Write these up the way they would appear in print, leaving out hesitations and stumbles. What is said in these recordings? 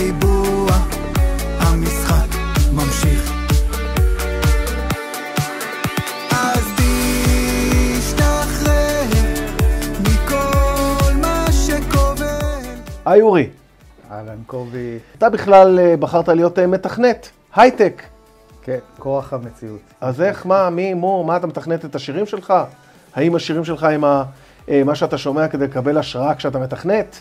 בריבוע, המשחק ממשיך. אז תשתחרר מכל מה שכובל. היי אורי. אהלן קובי. אתה בכלל בחרת להיות מתכנת, הייטק. כן, כוח המציאות. אז איך, מה אתה מתכנת את השירים שלך? האם השירים שלך הם מה שאתה שומע כדי לקבל השראה כשאתה מתכנת?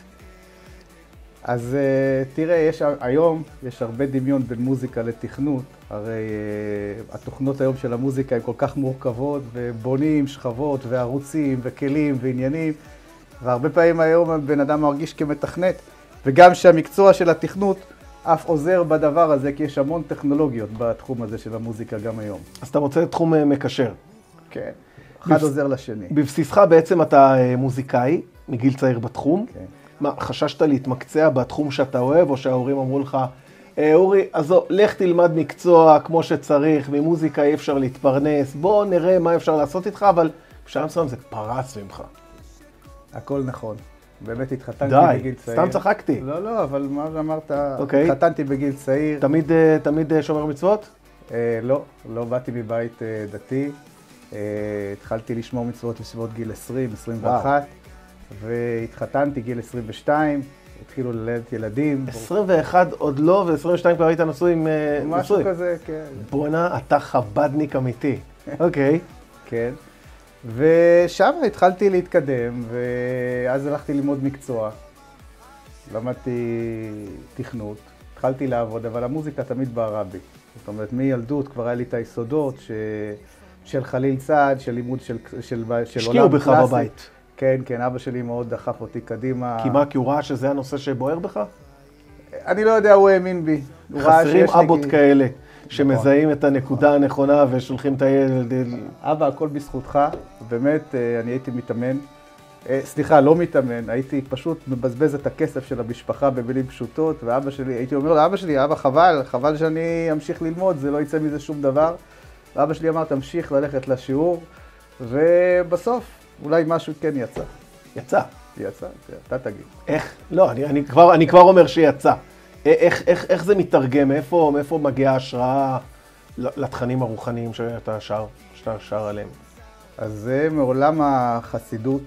אז תראה, היום יש הרבה דמיון בין מוזיקה לתכנות. הרי התוכנות היום של המוזיקה הן כל כך מורכבות, ובונים שכבות וערוצים וכלים ועניינים, והרבה פעמים היום בן אדם מרגיש כמתכנת, וגם שהמקצוע של התכנות אף עוזר בדבר הזה, כי יש המון טכנולוגיות בתחום הזה של המוזיקה גם היום. אז אתה מוצא תחום מקשר. כן, אחד עוזר לשני. בבסיסך בעצם אתה מוזיקאי, מגיל צעיר בתחום. כן. מה, חששת להתמקצע בתחום שאתה אוהב, או שההורים אמרו לך, אורי, אז לך תלמד מקצוע כמו שצריך, ממוזיקה אי אפשר להתפרנס, בוא נראה מה אפשר לעשות איתך, אבל בשלב מסוים זה פרץ ממך. הכל נכון. באמת התחתנתי בגיל צעיר. די, סתם צחקתי. לא, אבל מה שאמרת, אוקיי. התחתנתי בגיל צעיר. תמיד שומר מצוות? לא באתי מבית דתי. התחלתי לשמור מצוות בסביבות גיל 20, 21, והתחתנתי גיל 22, התחילו ללדת ילדים. 21 עוד לא, ו-22 כבר היית נשוי עם משהו כזה, כן. בואנה, אתה חבדניק אמיתי. אוקיי. כן. ושם התחלתי להתקדם, ואז הלכתי ללמוד מקצוע. למדתי תכנות, התחלתי לעבוד, אבל המוזיקה תמיד בערה בי. זאת אומרת, מילדות כבר היה לי את היסודות של חליל צעד, של לימוד של עולם קלאסי. השקיעו בך בבית. כן, אבא שלי מאוד דחף אותי קדימה. כי מה, כי הוא ראה שזה הנושא שבוער בך? אני לא יודע, הוא האמין בי. חסרים אבות כאלה. שמזהים את הנקודה הנכונה ושולחים את הילד. אבא, הכל בזכותך. באמת, אני הייתי מתאמן. סליחה, לא מתאמן. הייתי פשוט מבזבז את הכסף של המשפחה במילים פשוטות, ואבא שלי, הייתי אומר לאבא שלי, אבא, חבל שאני אמשיך ללמוד, זה לא יצא מזה שום דבר. ואבא שלי אמר, תמשיך ללכת לשיעור, ובסוף אולי משהו כן יצא. יצא? יצא, אתה תגיד. איך? לא, אני כבר אומר שיצא. איך זה מתרגם? מאיפה מגיעה ההשראה לתכנים הרוחניים שאתה שר עליהם? אז זה מעולם החסידות.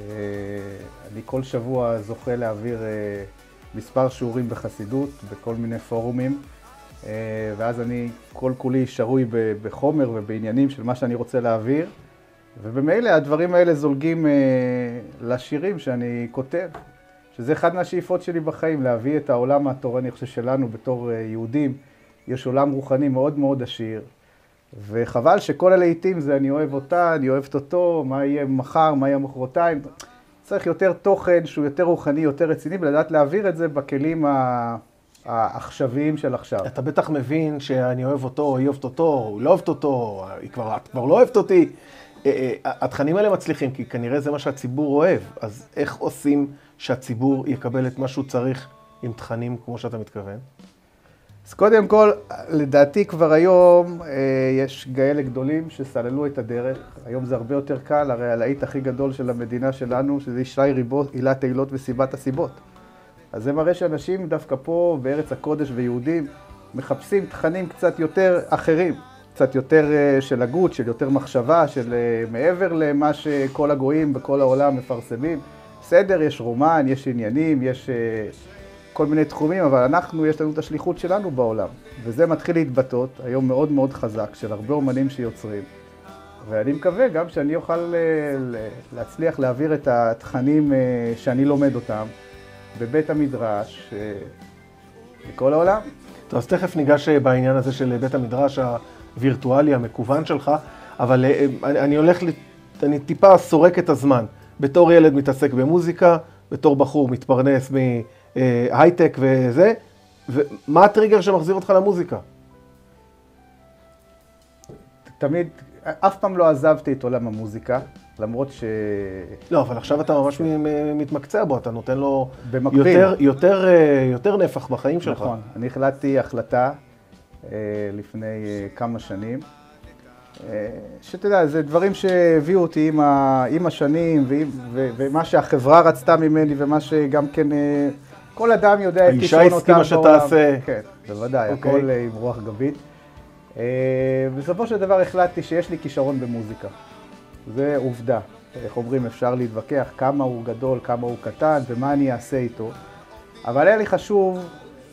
אני כל שבוע זוכה להעביר מספר שיעורים בחסידות, בכל מיני פורומים, ואז אני כל כולי שרוי בחומר ובעניינים של מה שאני רוצה להעביר, ובמילא הדברים האלה זולגים לשירים שאני כותב. שזה אחד מהשאיפות שלי בחיים, להביא את העולם התורני, אני חושב שלנו בתור יהודים, יש עולם רוחני מאוד מאוד עשיר, וחבל שכל הלעיתים זה אני אוהב אותה, אני אוהבת אותו, מה יהיה מחר, מה יהיה מחרתיים. צריך יותר תוכן שהוא יותר רוחני, יותר רציני, ולדעת להעביר את זה בכלים העכשוויים של עכשיו. אתה בטח מבין שאני אוהב אותו, היא אוהבת אותו, הוא לא אוהבת אותו, את כבר לא אוהבת אותי. התכנים האלה מצליחים, כי כנראה זה מה שהציבור אוהב, אז איך עושים שהציבור יקבל את מה שהוא צריך עם תכנים כמו שאתה מתכוון? אז קודם כל, לדעתי כבר היום יש כאלה גדולים שסללו את הדרך. היום זה הרבה יותר קל, הרי הלהיט הכי גדול של המדינה שלנו, שזה ישי ריבו, עילת העילות וסיבת הסיבות. אז זה מראה שאנשים דווקא פה בארץ הקודש ויהודים מחפשים תכנים קצת יותר אחרים. קצת יותר של הגות, של יותר מחשבה, של מעבר למה שכל הגויים בכל העולם מפרסמים. בסדר, יש רומן, יש עניינים, יש כל מיני תחומים, אבל יש לנו את השליחות שלנו בעולם. וזה מתחיל להתבטאות, היום מאוד מאוד חזק, של הרבה אומנים שיוצרים. ואני מקווה גם שאני אוכל להצליח להעביר את התכנים שאני לומד אותם בבית המדרש, בכל העולם. טוב, אז תכף ניגש בעניין הזה של בית המדרש הווירטואלי, המקוון שלך, אבל אני טיפה סורק את הזמן. בתור ילד מתעסק במוזיקה, בתור בחור מתפרנס מהייטק וזה, ומה הטריגר שמחזיר אותך למוזיקה? תמיד, אף פעם לא עזבתי את עולם המוזיקה, למרות לא, אבל עכשיו אתה ממש מתמקצע בו, אתה נותן לו יותר נפח בחיים שלך. נכון, אני החלטתי החלטה לפני כמה שנים, שאתה יודע, זה דברים שהביאו אותי עם השנים, ומה שהחברה רצתה ממני, ומה שגם כן כל אדם יודע את האישה הסכימה שתעשה. כן, בוודאי, אוקיי. הכל עם רוח גבית. בסופו של דבר החלטתי שיש לי כישרון במוזיקה. זה עובדה. איך אומרים, אפשר להתווכח כמה הוא גדול, כמה הוא קטן ומה אני אעשה איתו. אבל היה לי חשוב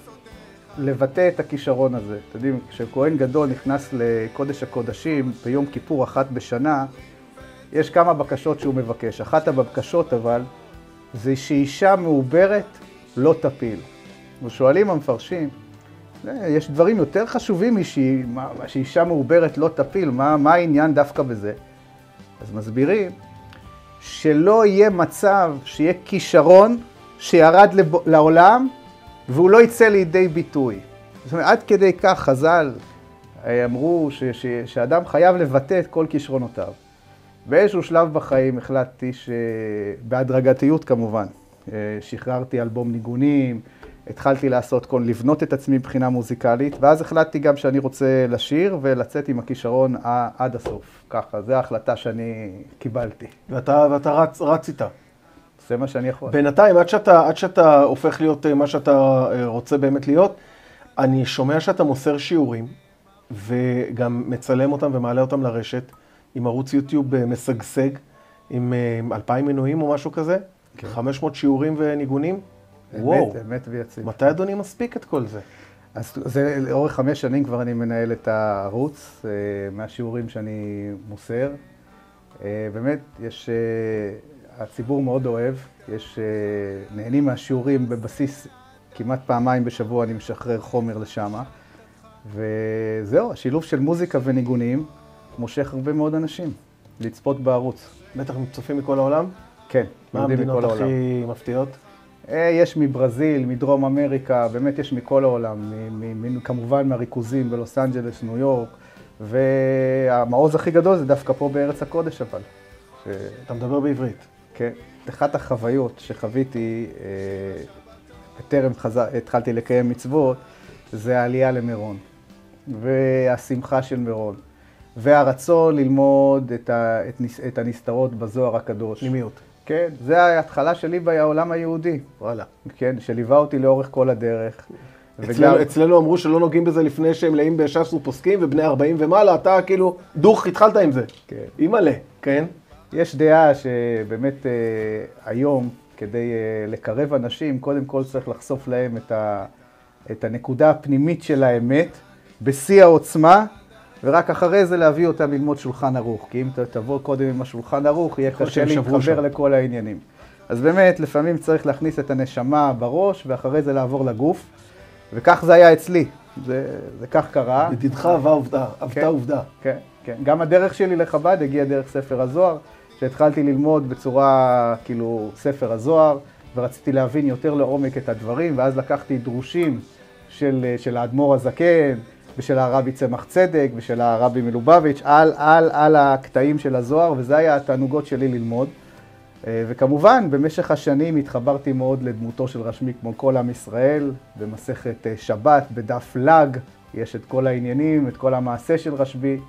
לבטא את הכישרון הזה. אתם יודעים, כשכהן גדול נכנס לקודש הקודשים ביום כיפור אחת בשנה, יש כמה בקשות שהוא מבקש. אחת הבקשות אבל, זה שאישה מעוברת לא תפיל. ושואלים המפרשים, יש דברים יותר חשובים שאישה מעוברת לא תפיל, מה העניין דווקא בזה? אז מסבירים שלא יהיה מצב שיהיה כישרון שירד לעולם והוא לא יצא לידי ביטוי. זאת אומרת, עד כדי כך חז"ל אמרו שאדם חייב לבטא את כל כישרונותיו. באיזשהו שלב בחיים החלטתי שבהדרגתיות כמובן, שחררתי אלבום ניגונים, התחלתי לבנות את עצמי מבחינה מוזיקלית, ואז החלטתי גם שאני רוצה לשיר ולצאת עם הכישרון עד הסוף. ככה, זו ההחלטה שאני קיבלתי. ואתה רץ איתה. זה מה שאני יכול. בינתיים, עד שאתה הופך להיות מה שאתה רוצה באמת להיות, אני שומע שאתה מוסר שיעורים, וגם מצלם אותם ומעלה אותם לרשת, עם ערוץ יוטיוב משגשג, עם 2,000 מנויים או משהו כזה, 500 שיעורים וניגונים. וואו, אמת ויציב. מתי אדוני מספיק את כל זה? אז זה לאורך 5 שנים כבר אני מנהל את הערוץ, מהשיעורים שאני מוסר. באמת, הציבור מאוד אוהב, נהנים מהשיעורים בבסיס, כמעט פעמיים בשבוע אני משחרר חומר לשם. וזהו, השילוב של מוזיקה וניגונים מושך הרבה מאוד אנשים לצפות בערוץ. בטח צופים מכל העולם? כן, מה המדינות הכי מפתיעות? יש מברזיל, מדרום אמריקה, באמת יש מכל העולם, כמובן מהריכוזים בלוס אנג'לס, ניו יורק, והמעוז הכי גדול זה דווקא פה בארץ הקודש אבל. אתה מדבר בעברית. כן, אחת החוויות שחוויתי, בטרם התחלתי לקיים מצוות, זה העלייה למירון, והשמחה של מירון, והרצון ללמוד את הנסתרות בזוהר הקדוש. פנימיות. כן, זה ההתחלה שלי בעולם היהודי. וואלה. כן, שליווה אותי לאורך כל הדרך. אצלנו אמרו שלא נוגעים בזה לפני שהם מלאים בש"ס ופוסקים, ובני 40 ומעלה, אתה כאילו דוך התחלת עם זה. כן. אימא'לה, כן? יש דעה שבאמת היום, כדי לקרב אנשים, קודם כל צריך לחשוף להם את הנקודה הפנימית של האמת, בשיא העוצמה, ורק אחרי זה להביא אותם ללמוד שולחן ערוך, כי אם תבוא קודם עם השולחן ערוך, יהיה קשה להתחבר לכל העניינים. אז באמת, לפעמים צריך להכניס את הנשמה בראש, ואחרי זה לעבור לגוף, וכך זה היה אצלי, זה כך קרה. ידידך אהבת עובדה. כן, כן. גם הדרך שלי לחב"ד הגיעה דרך ספר הזוהר, שהתחלתי ללמוד בצורה, כאילו, ספר הזוהר, ורציתי להבין יותר לעומק את הדברים, ואז לקחתי דרושים של האדמו"ר הזקן, ושל הרבי צמח צדק, ושל הרבי מלובביץ', על הקטעים של הזוהר, וזה היה התענוגות שלי ללמוד. וכמובן, במשך השנים התחברתי מאוד לדמותו של רשב"י, כמו כל עם ישראל, במסכת שבת, בדף לג, יש את כל העניינים, את כל המעשה של רשב"י.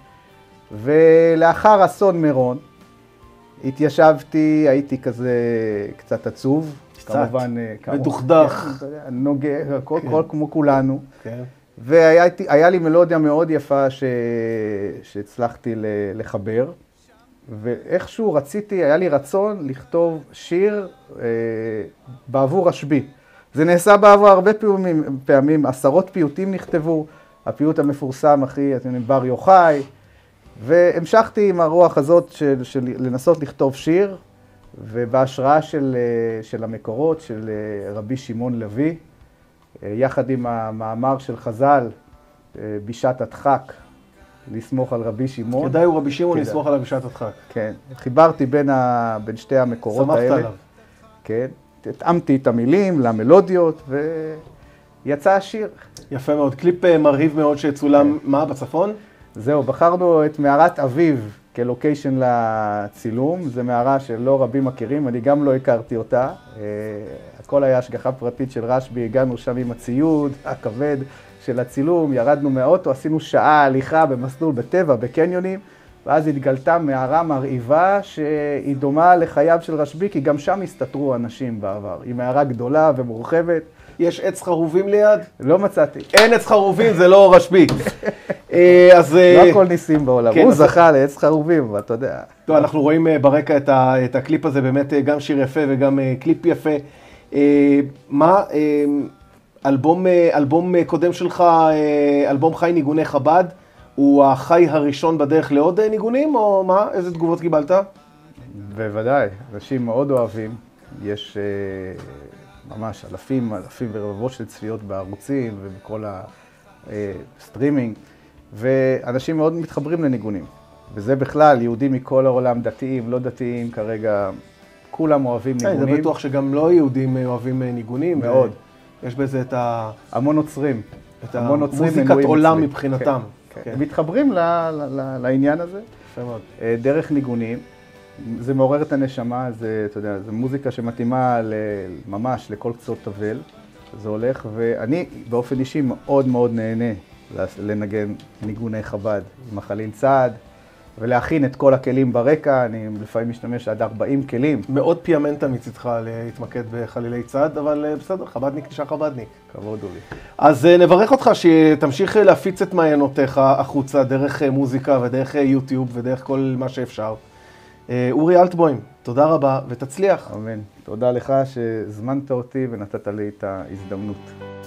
ולאחר אסון מירון, התיישבתי, הייתי כזה קצת עצוב. קצת, כמובן, מדוכדך. נוגע, הכל כמו כולנו. כן. והיה לי מלודיה מאוד יפה שהצלחתי לחבר, ואיכשהו היה לי רצון לכתוב שיר בעבור רשב"י. זה נעשה בעבור הרבה פעמים, 10 פיוטים נכתבו, הפיוט המפורסם הכי, אתם יודעים, בר יוחאי, והמשכתי עם הרוח הזאת של לנסות לכתוב שיר, ובהשראה של המקורות של רבי שמעון לוי, יחד עם המאמר של חז"ל, בשעת הדחק, לסמוך על רבי שמעון. כדאי הוא רבי שמעון לסמוך עליו בשעת הדחק. כן, חיברתי בין שתי המקורות האלה. שמחת עליו. כן, התאמתי את המילים למלודיות, ויצא השיר. יפה מאוד. קליפ מרהיב מאוד שצולם, מה, בצפון? זהו, בחרנו את מערת אביב כלוקיישן לצילום. זו מערה שלא רבים מכירים, אני גם לא הכרתי אותה. הכל היה השגחה פרטית של רשב"י, הגענו שם עם הציוד הכבד של הצילום, ירדנו מהאוטו, עשינו שעה הליכה במסלול בטבע, בקניונים, ואז התגלתה מערה מרהיבה שהיא דומה לחייו של רשב"י, כי גם שם הסתתרו אנשים בעבר. היא מערה גדולה ומורחבת, יש עץ חרובים ליד? לא מצאתי. אין עץ חרובים, זה לא רשב"י. אז... לא הכל ניסים בעולם. כן, הוא אז- זכה לעץ חרובים, אבל אתה יודע. טוב, אנחנו רואים ברקע את הקליפ הזה, באמת גם שיר יפה וגם קליפ יפה. מה, אלבום קודם שלך, אלבום חי ניגוני חב"ד, הוא החי הראשון בדרך לעוד ניגונים, או מה? איזה תגובות קיבלת? בוודאי, אנשים מאוד אוהבים. יש ממש אלפים ורבבות של צפיות בערוצים ובכל הסטרימינג, ואנשים מאוד מתחברים לניגונים. וזה בכלל, יהודים מכל העולם, דתיים, לא דתיים, כרגע כולם אוהבים ניגונים. אני בטוח שגם לא יהודים אוהבים ניגונים. מאוד. יש בזה את המון נוצרים. את המון נוצרים המוזיקת מנויים עולם אצלי. מבחינתם. כן. כן. הם מתחברים לעניין הזה. יפה מאוד. דרך ניגונים. זה מעורר את הנשמה, זה, אתה יודע, זה מוזיקה שמתאימה ממש לכל קצות תבל. זה הולך, ואני באופן אישי מאוד מאוד נהנה לנגן ניגוני חב"ד עם החליל צעד, ולהכין את כל הכלים ברקע. אני לפעמים משתמש עד 40 כלים. מאוד פיאמנטה מצדך להתמקד בחלילי צד, אבל בסדר, חב"דניק נשאר חב"דניק. כבוד הוא לי. אז נברך אותך שתמשיך להפיץ את מעיינותיך החוצה דרך מוזיקה ודרך יוטיוב ודרך כל מה שאפשר. אורי אלטבוים, תודה רבה ותצליח. אמן. תודה לך שהזמנת אותי ונתת לי את ההזדמנות.